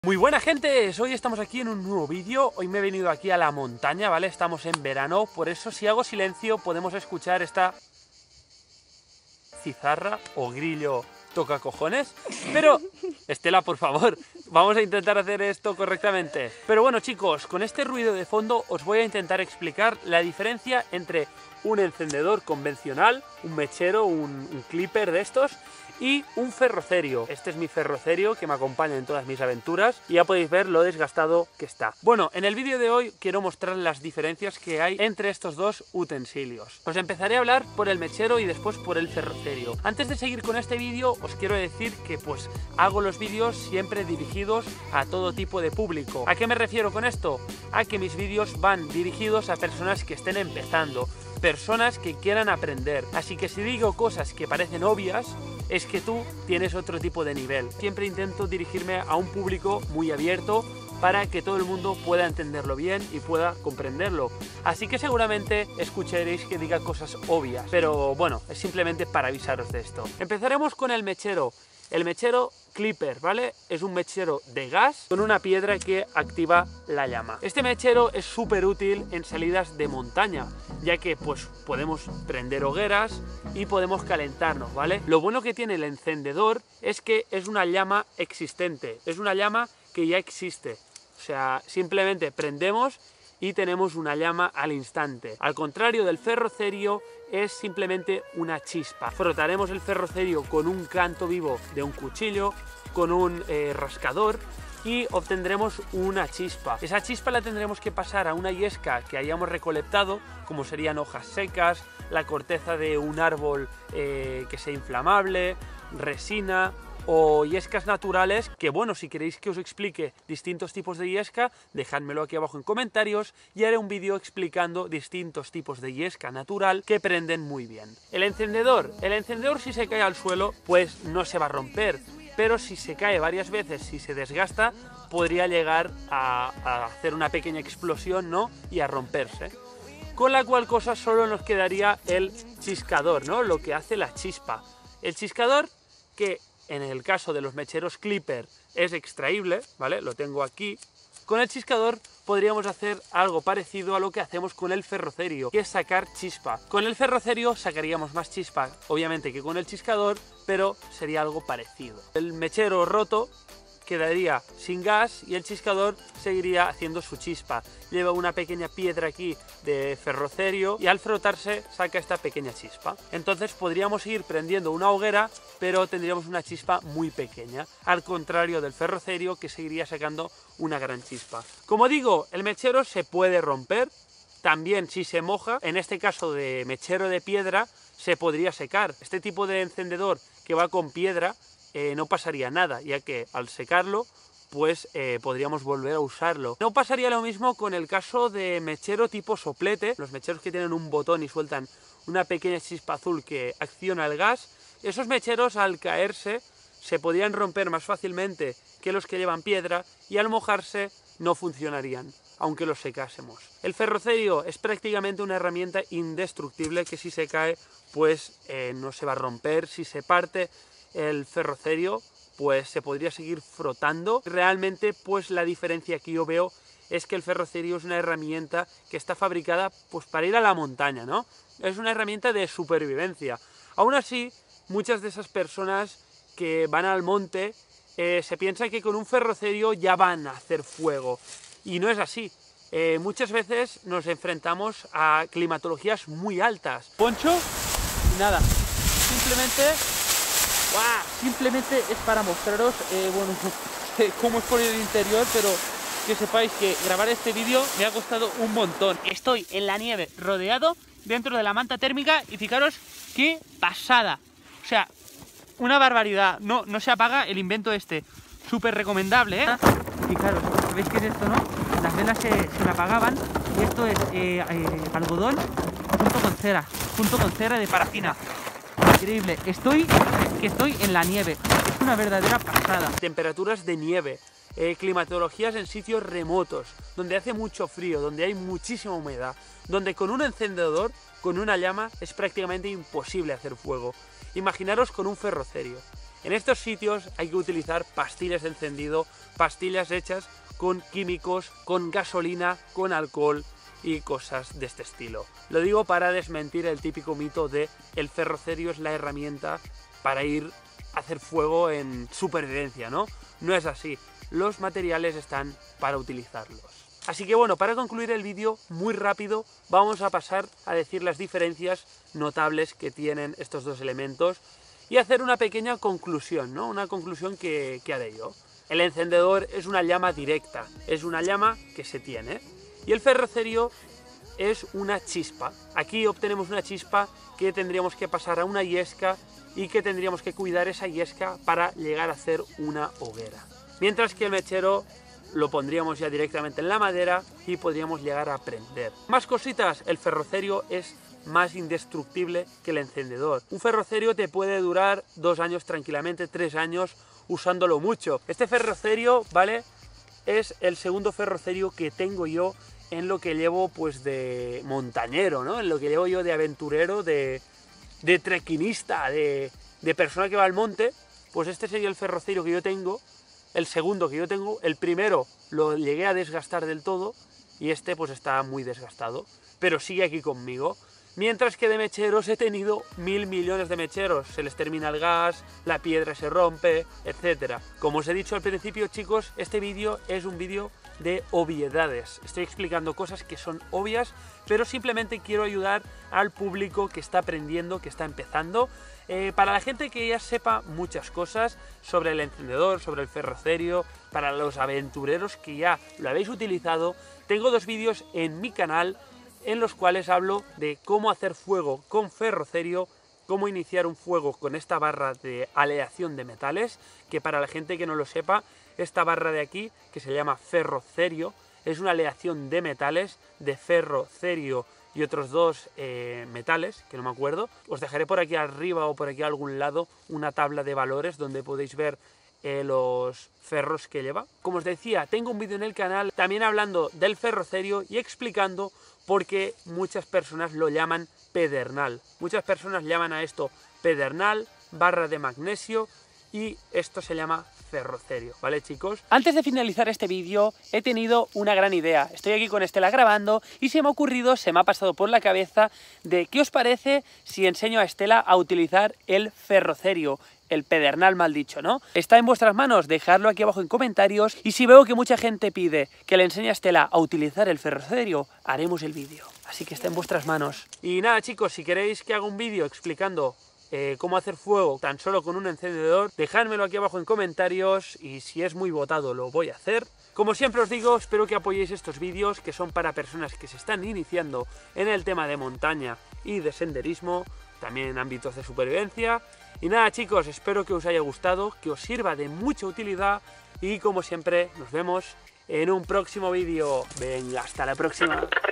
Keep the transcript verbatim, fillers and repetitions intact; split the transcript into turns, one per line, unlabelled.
Muy buena gente, hoy estamos aquí en un nuevo vídeo. Hoy me he venido aquí a la montaña, ¿vale? Estamos en verano, por eso si hago silencio podemos escuchar esta cizarra o grillo toca cojones. Pero, Estela, por favor, vamos a intentar hacer esto correctamente. Pero bueno, chicos, con este ruido de fondo os voy a intentar explicar la diferencia entre un encendedor convencional, un mechero, un, un clipper de estos, y un ferrocerio. Este es mi ferrocerio que me acompaña en todas mis aventuras y ya podéis ver lo desgastado que está. Bueno, en el vídeo de hoy quiero mostrar las diferencias que hay entre estos dos utensilios. Os empezaré a hablar por el mechero y después por el ferrocerio. Antes de seguir con este vídeo os quiero decir que pues hago los vídeos siempre dirigidos a todo tipo de público. ¿A qué me refiero con esto? A que mis vídeos van dirigidos a personas que estén empezando, personas que quieran aprender. Así que si digo cosas que parecen obvias, es que tú tienes otro tipo de nivel. Siempre intento dirigirme a un público muy abierto para que todo el mundo pueda entenderlo bien y pueda comprenderlo. Así que seguramente escucharéis que diga cosas obvias, pero bueno, es simplemente para avisaros de esto. Empezaremos con el mechero. El mechero clipper, ¿vale? Es un mechero de gas con una piedra que activa la llama. Este mechero es súper útil en salidas de montaña, ya que pues podemos prender hogueras y podemos calentarnos, ¿vale? Lo bueno que tiene el encendedor es que es una llama existente, es una llama que ya existe. O sea, simplemente prendemos y tenemos una llama al instante. Al contrario del ferrocerio, es simplemente una chispa. Frotaremos el ferrocerio con un canto vivo de un cuchillo, con un eh, rascador, y obtendremos una chispa. Esa chispa la tendremos que pasar a una yesca que hayamos recolectado, como serían hojas secas, la corteza de un árbol eh, que sea inflamable, resina o yescas naturales, que bueno, si queréis que os explique distintos tipos de yesca, dejádmelo aquí abajo en comentarios y haré un vídeo explicando distintos tipos de yesca natural que prenden muy bien. El encendedor, el encendedor si se cae al suelo pues no se va a romper, pero si se cae varias veces, si se desgasta, podría llegar a, a hacer una pequeña explosión, ¿no? Y a romperse. Con la cual cosa solo nos quedaría el chiscador, ¿no? Lo que hace la chispa. El chiscador, que en el caso de los mecheros clipper es extraíble, ¿vale? Lo tengo aquí. Con el chiscador podríamos hacer algo parecido a lo que hacemos con el ferrocerio, que es sacar chispa. Con el ferrocerio sacaríamos más chispa, obviamente, que con el chiscador, pero sería algo parecido. El mechero roto quedaría sin gas y el chiscador seguiría haciendo su chispa. Lleva una pequeña piedra aquí de ferrocerio y al frotarse saca esta pequeña chispa. Entonces podríamos ir prendiendo una hoguera, pero tendríamos una chispa muy pequeña, al contrario del ferrocerio, que seguiría sacando una gran chispa. Como digo, el mechero se puede romper, también si se moja. En este caso de mechero de piedra se podría secar. Este tipo de encendedor que va con piedra Eh, no pasaría nada, ya que al secarlo pues eh, podríamos volver a usarlo. No pasaría lo mismo con el caso de mechero tipo soplete, los mecheros que tienen un botón y sueltan una pequeña chispa azul que acciona el gas. Esos mecheros al caerse se podrían romper más fácilmente que los que llevan piedra y al mojarse no funcionarían, aunque los secásemos. El ferrocerio es prácticamente una herramienta indestructible que si se cae pues eh, no se va a romper. Si se parte el ferrocerio pues se podría seguir frotando. Realmente pues la diferencia que yo veo es que el ferrocerio es una herramienta que está fabricada pues para ir a la montaña, ¿no? Es una herramienta de supervivencia. Aún así, muchas de esas personas que van al monte eh, se piensan que con un ferrocerio ya van a hacer fuego, y no es así. Eh, muchas veces nos enfrentamos a climatologías muy altas. Poncho y nada, simplemente ¡Wow! Simplemente es para mostraros eh, bueno, cómo es por el interior, pero que sepáis que grabar este vídeo me ha costado un montón. Estoy en la nieve, rodeado dentro de la manta térmica, y fijaros qué pasada. O sea, una barbaridad. No, no se apaga el invento este. Súper recomendable, ¿eh? Fijaros, ¿veis qué es esto, no? Las velas se, se me apagaban, y esto es eh, eh, algodón junto con cera, junto con cera de parafina. Increíble, estoy que estoy en la nieve, es una verdadera pasada. Temperaturas de nieve, eh, climatologías en sitios remotos, donde hace mucho frío, donde hay muchísima humedad, donde con un encendedor, con una llama, es prácticamente imposible hacer fuego. Imaginaros con un ferrocerio. En estos sitios hay que utilizar pastillas de encendido, pastillas hechas con químicos, con gasolina, con alcohol y cosas de este estilo. Lo digo para desmentir el típico mito de el ferrocerio es la herramienta para ir a hacer fuego en supervivencia, ¿no? No es así. Los materiales están para utilizarlos. Así que bueno, para concluir el vídeo muy rápido vamos a pasar a decir las diferencias notables que tienen estos dos elementos y hacer una pequeña conclusión, ¿no? Una conclusión que, que haré yo. El encendedor es una llama directa, es una llama que se tiene. Y el ferrocerio es una chispa. Aquí obtenemos una chispa que tendríamos que pasar a una yesca y que tendríamos que cuidar esa yesca para llegar a hacer una hoguera. Mientras que el mechero lo pondríamos ya directamente en la madera y podríamos llegar a prender. Más cositas, el ferrocerio es más indestructible que el encendedor. Un ferrocerio te puede durar dos años tranquilamente, tres años usándolo mucho. Este ferrocerio, ¿vale? Es el segundo ferrocerio que tengo yo en lo que llevo pues de montañero, ¿no? En lo que llevo yo de aventurero, de, de trequinista, de, de persona que va al monte. Pues este sería el ferrocerio que yo tengo, el segundo que yo tengo. El primero lo llegué a desgastar del todo y este pues está muy desgastado, pero sigue aquí conmigo. Mientras que de mecheros he tenido mil millones de mecheros, se les termina el gas, la piedra se rompe, etcétera. Como os he dicho al principio, chicos, este vídeo es un vídeo de obviedades. Estoy explicando cosas que son obvias, pero simplemente quiero ayudar al público que está aprendiendo, que está empezando. Eh, para la gente que ya sepa muchas cosas sobre el encendedor, sobre el ferrocerio, para los aventureros que ya lo habéis utilizado, tengo dos vídeos en mi canal en los cuales hablo de cómo hacer fuego con ferrocerio, cómo iniciar un fuego con esta barra de aleación de metales, que para la gente que no lo sepa, esta barra de aquí, que se llama ferrocerio, es una aleación de metales, de ferro, cerio y otros dos eh, metales, que no me acuerdo. Os dejaré por aquí arriba o por aquí a algún lado una tabla de valores donde podéis ver eh, los ferros que lleva. Como os decía, tengo un vídeo en el canal también hablando del ferrocerio y explicando por qué muchas personas lo llaman pedernal. Muchas personas llaman a esto pedernal, barra de magnesio, y esto se llama ferrocerio, ¿vale, chicos? Antes de finalizar este vídeo he tenido una gran idea. Estoy aquí con Estela grabando y se me ha ocurrido, se me ha pasado por la cabeza de ¿qué os parece si enseño a Estela a utilizar el ferrocerio? El pedernal, mal dicho, ¿no? Está en vuestras manos, dejadlo aquí abajo en comentarios, y si veo que mucha gente pide que le enseñe a Estela a utilizar el ferrocerio, haremos el vídeo. Así que está en vuestras manos. Y nada, chicos, si queréis que haga un vídeo explicando eh, cómo hacer fuego tan solo con un encendedor, dejádmelo aquí abajo en comentarios, y si es muy votado lo voy a hacer. Como siempre os digo, espero que apoyéis estos vídeos, que son para personas que se están iniciando en el tema de montaña y de senderismo, también en ámbitos de supervivencia. Y nada, chicos, espero que os haya gustado, que os sirva de mucha utilidad, y como siempre nos vemos en un próximo vídeo. Venga, hasta la próxima.